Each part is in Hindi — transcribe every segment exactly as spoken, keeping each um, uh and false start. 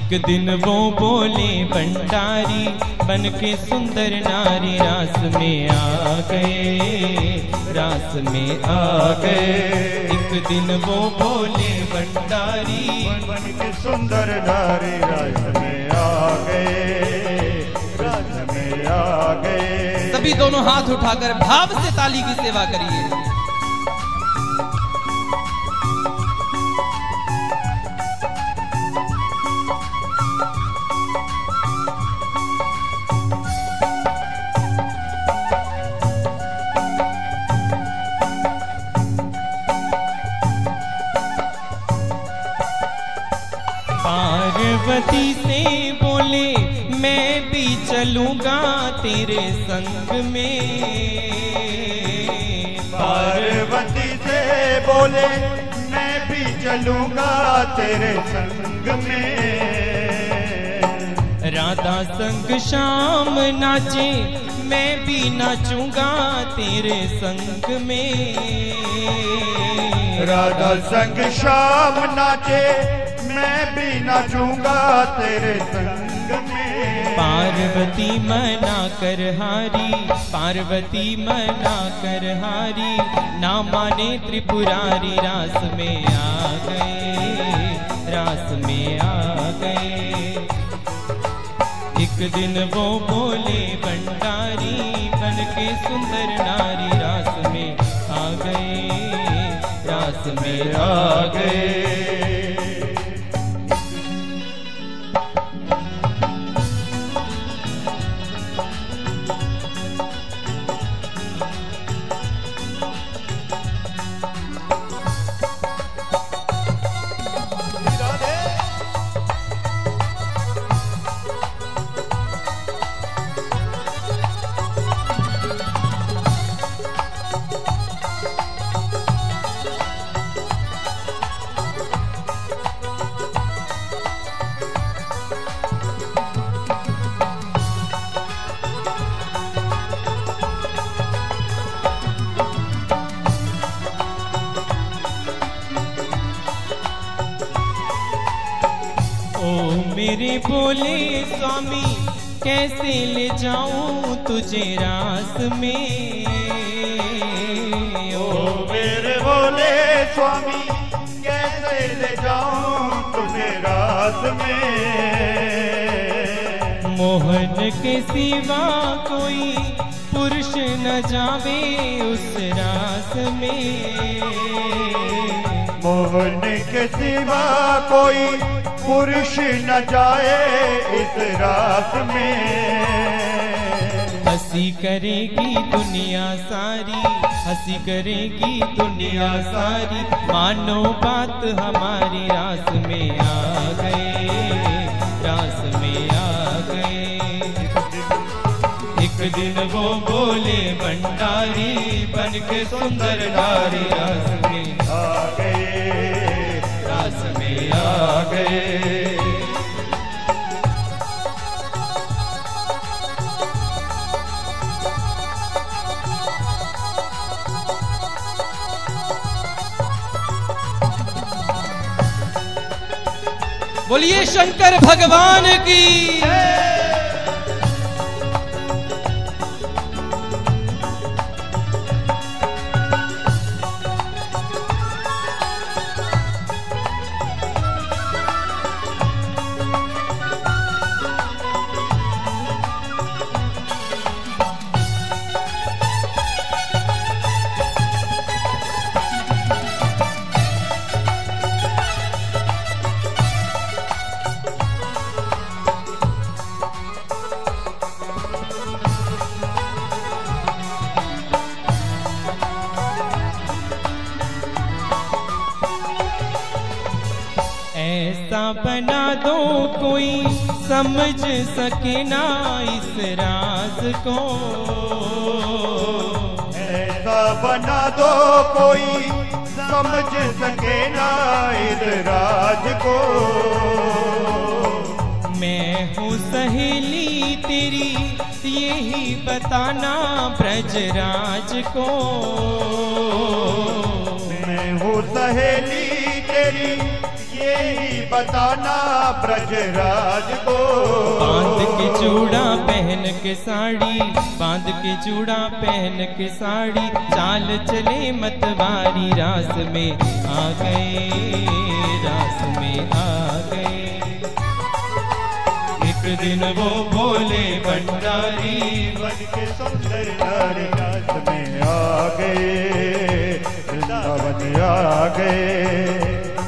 एक दिन वो बोले भंडारी बन के सुंदर नारी रास में आ गए, रास में आ गए। एक दिन वो बोले भंडारी बन के सुंदर नारी रास में आ गए, रास में आ गए। सभी दोनों हाथ उठाकर भाव से ताली की सेवा करिए। पार्वती से बोले मैं भी चलूंगा तेरे संग में। पार्वती से बोले मैं भी चलूंगा तेरे संग में। राधा संग श्याम नाचे मैं भी नाचूंगा तेरे संग में। राधा संग श्याम नाचे मैं भी नाचूंगा तेरे संग में। पार्वती मना कर हारी, पार्वती मना कर हारी, ना माने त्रिपुरारी रास में आ गए, रास में आ गए। एक दिन वो बोले भंडारी बन के सुंदर नारी रास में आ गए, रास में आ गए। मेरे बोले स्वामी कैसे ले जाऊं तुझे रास में। ओ मेरे बोले स्वामी कैसे ले जाऊं तुझे रास में। मोहन के सिवा कोई पुरुष न जावे उस रास में। मोहन के सिवा कोई पुरुष न जाए इस रात में। हंसी करेगी दुनिया सारी, हंसी करेगी दुनिया सारी, मानो बात हमारी रास में आ गए, रास में आ गए। एक दिन वो बोले भंडारी बन के सुंदर नारी रास में आ गए, रास में आ गए। बोलिए शंकर भगवान की। ऐसा बना दो कोई समझ सके ना इस राज को। ऐसा बना दो कोई समझ सके ना इस राज को। मैं हूँ सहेली तेरी यही बताना ब्रजराज को। मैं हूँ सहेली तेरी ये ही बताना ब्रजराज को। बांध के चूड़ा पहन के साड़ी, बांध के चूड़ा पहन के साड़ी, चाल चले मतवारी, रास में आ गए, रास में आ गए। एक दिन वो बोले भंडारी, बन के सुंदर नारी रास में आ गए, वृंदावन आ गए।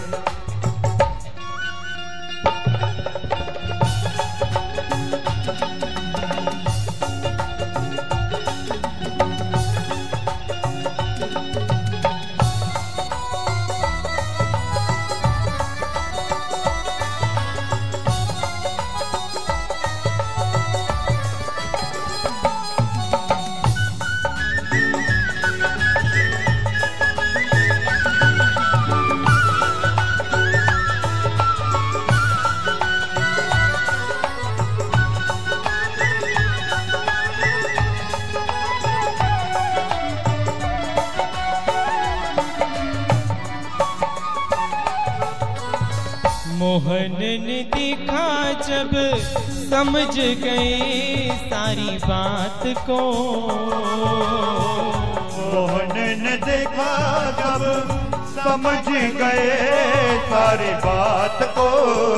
मोहन ने देखा जब समझ गए सारी बात को, मोहन ने देखा जब समझ गए सारी बात को।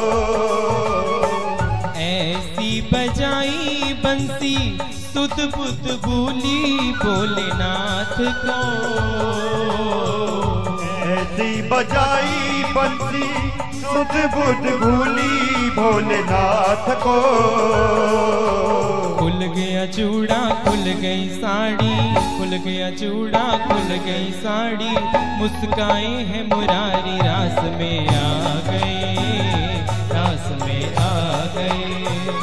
ऐसी बजाई बंसी सुध बुध भूली भोलेनाथ को, ऐसी बजाई बंसी सुध बुध भूली भोलेनाथ को। खुल गया चूड़ा खुल गई साड़ी, खुल गया चूड़ा खुल गई साड़ी, मुस्काए हैं मुरारी, रास में आ गए, रास में आ गए।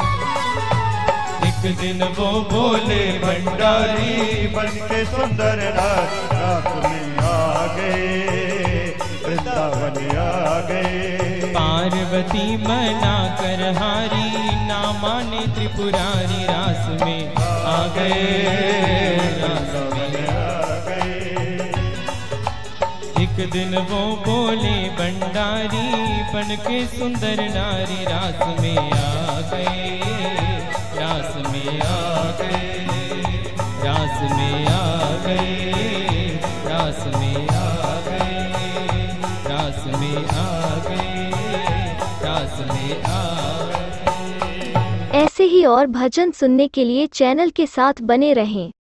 एक दिन वो बोले भंडारी, बन के सुंदर नारी रास में आ गए, वृंदावन आ गए। पार्वती मना कर हारी, ना माने त्रिपुरारी, रास में आ गए, रास में आ गए। एक दिन वो बोले भंडारी, बन के सुंदर नारी, रास में आ गए, रास में आ गए, रास में आ गए, रास में आ गए, रास में आ गए, रास में आ गए। ऐसे ही और भजन सुनने के लिए चैनल के साथ बने रहें।